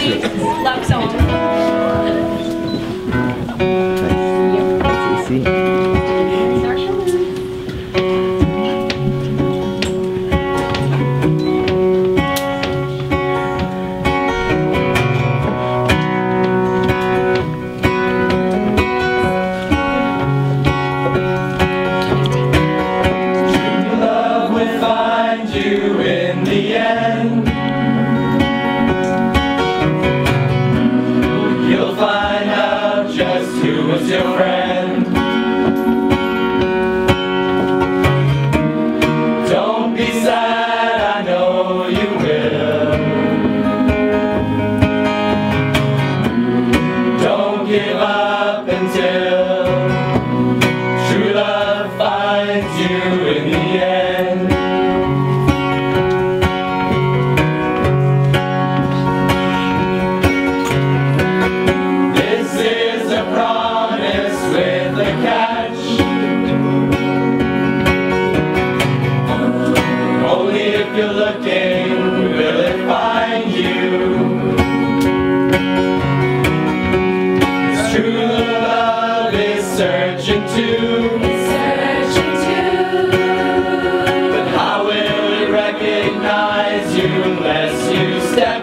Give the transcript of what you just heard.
sweet love song. Sí. You in the end, you'll find out just who was your friend. Don't be sad, I know you will. Don't give up until true love finds you in the end. Only if you're looking will it find you. 'Cause true love is searching too. But how will it recognize you unless you step